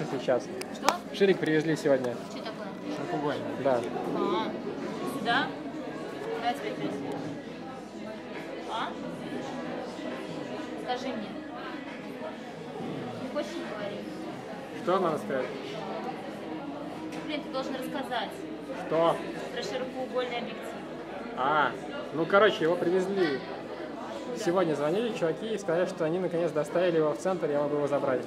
принесли сейчас. Что? Ширик привезли сегодня. Что такое? Широкоугольник. Да. Сюда? Давай теперь пресс. Скажи мне. Ты хочешь не говорить? Что надо сказать? Блин, ты должен рассказать Что? про широкоугольный объектив. Ну короче, его привезли. Сегодня звонили чуваки и сказали, что они наконец доставили его в центр, я могу его забрать.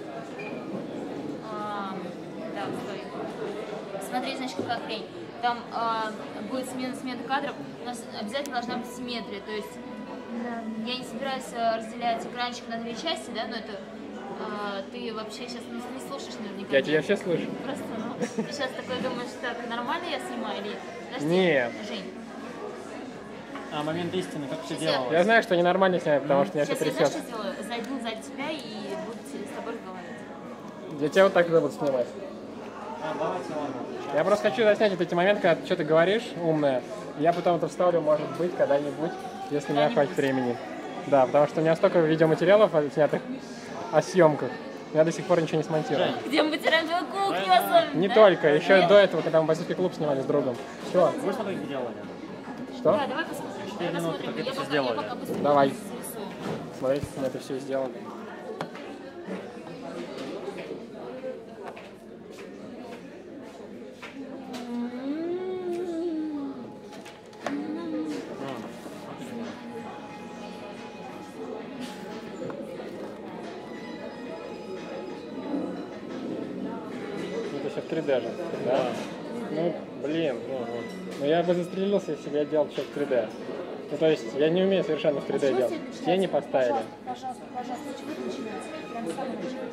Да, стой. Смотри, значит, какая хрень. Там будет смена кадров. У нас обязательно должна быть симметрия. То есть я не собираюсь разделять экранчик на 2 части, да, но это ты вообще сейчас не слушаешь наверняка. Я тебя все слышу. Просто, ты сейчас такой думаешь, так, нормально я снимаю или... Подожди, Нет. Жень. Момент истины, как все Сейчас делалось. Я знаю, что ненормально снять, потому что меня все Сейчас я, знаешь, трясет. что сделаю? Зайду сзади тебя и буду с тобой разговаривать. Я тебя вот так буду снимать. Давайте, ладно. Я просто хочу заснять вот эти моменты, когда ты что-то говоришь умное. Я потом это вставлю, может быть, когда-нибудь, если у меня хватит времени. Да, потому что у меня столько видеоматериалов снятых о съемках. Я до сих пор ничего не смонтировал. Где мы потеряем твою кухню особенно? Не да? только, еще до этого, когда мы Базильский клуб снимали с другом. Все. Вы смотрите, как делали? Что? Да, давай посмотрим. 4 минуты, как это все сделали. Я пока быстрее Давай. срисую. Смотрите, мы это все сделали. Это все в 3D же, да? Ну, блин, ну я бы застрелился, если бы я делал все в 3D. Ну, то есть, я не умею совершенно в 3D делать. Тени поставили. Пожалуйста, с чего это начинается? Прям с самого начала.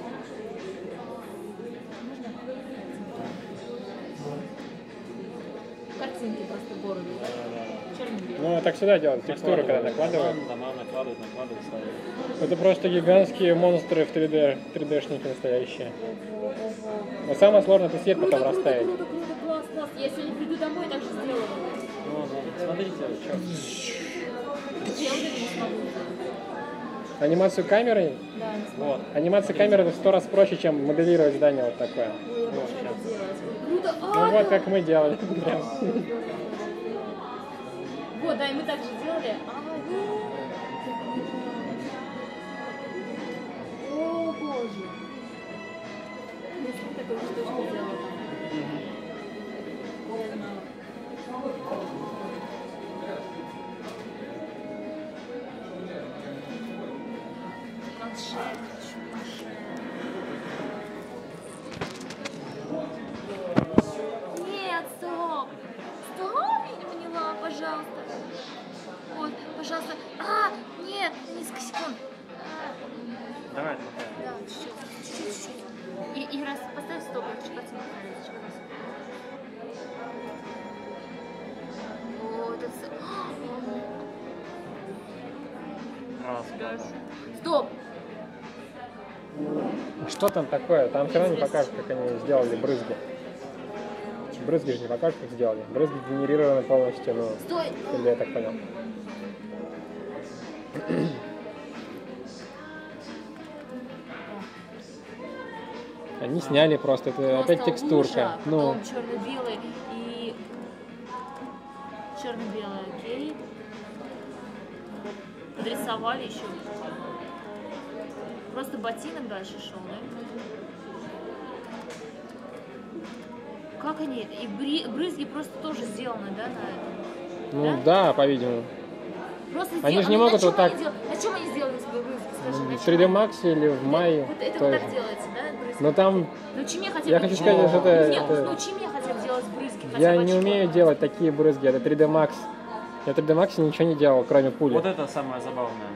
Картинки просто города, да? Черно-белые. Ну, так всегда делают, текстуры, когда накладывают. Дома накладывают, ставят. Это просто гигантские монстры в 3D, 3D-шники настоящие. Но самое сложное это свет потом расставить. Круто, класс. Я сегодня приду домой и так же сделаю. Смотрите, что. Я уже не смогу. Анимацию камерой? Да, не смогу. Вот. Анимация камеры это в 100 раз проще, чем моделировать здание вот такое. Круто. Ну вот как мы делали. Прям. Вот, да, и мы так же делали. О, боже. Если такой штучку сделала. Я знала. Планшет. Нет, стоп! Стоп, я не поняла, пожалуйста. Вот, пожалуйста. Нет, несколько секунд. Давай. Да, чуть-чуть. И раз поставь стоп, я хочу картинку посмотреть. Вот, это... Стоп! Что там такое? Там все равно не покажут, как они сделали брызги. Брызги же не покажут, как сделали. Брызги генерированы полностью, ну, Стой! или я так понял. Они сняли просто, это опять текстурка. Ну, Потом черно-белый и... Черно-белый, окей. Подрисовали еще. Просто ботинок дальше шел, да? Как они? И брызги просто тоже сделаны, да, на этом? ну да, по-видимому. Просто Они сделаны. же не могут вот так- На чем они сделали свои брызги? Скажи, на В чем 3D они? Max или в Maya Вот это вот тоже. так делается, да, брызги? Но там Научи меня хотя бы... я хочу сказать, что это- Нет, это- научи меня хотя бы делать брызги. хотя я бы не очко. умею делать такие брызги, это 3D Max. Я в 3D Max ничего не делал, кроме пули. Вот это самое забавное.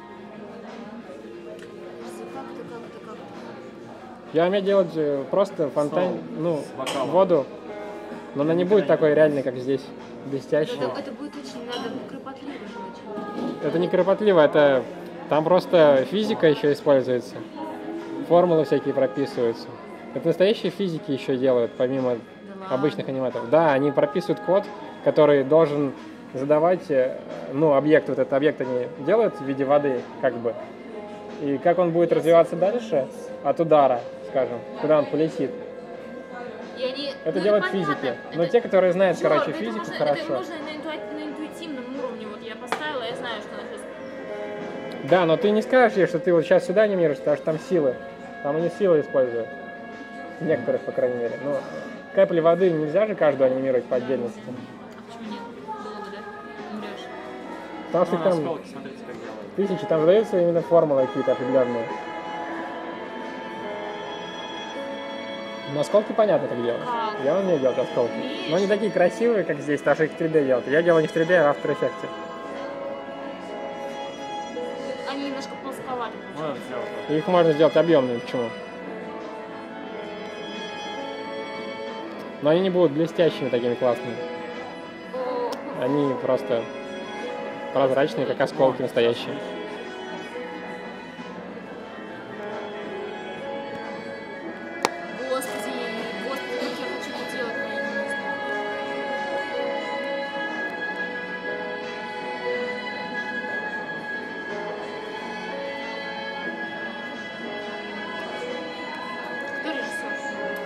Как-то. Я умею делать просто фонтан, Соус ну, с бокалом. воду, но она не будет такой реальной, как здесь, блестящей. Это будет очень, надо кропотливо же очень. Это не кропотливо, это там просто физика еще используется, формулы всякие прописываются. Это настоящие физики еще делают, помимо обычных аниматоров. Да, они прописывают код, который должен задавать, ну, объект, вот этот объект они делают в виде воды, как бы. И как он будет развиваться дальше от удара, скажем, куда он полетит. И они, Это ну, делают понятно, физики. это- Но те, которые знают, Чёрт, короче, это физику, нужно, хорошо. Это нужно на интуитивном уровне. Вот я поставила, я знаю, что она сейчас... Да, но ты не скажешь ей, что ты вот сейчас сюда анимируешь, потому что там силы. Там они силы используют. Некоторых, по крайней мере. Ну, капли воды нельзя же каждую анимировать по отдельности. А почему нет? Было бы, да? Умрешь. Потому что Ну, их там осколки, смотрите, как делают. тысячи, там задаются именно формулы какие-то определенные. Но осколки понятно, как делать. Как? Я умею делать осколки. Умеешь? Но не такие красивые, как здесь, потому что их в 3D делают. Я делаю не в 3D, а в After Effects. Они немножко плосковаты. Можно сделать. И их можно сделать объемными. Почему? Но они не будут блестящими такими классными. О, Они просто прозрачные, как осколки настоящие. Господи, господи, как я хочу это делать, но я не знаю. Кто режиссер?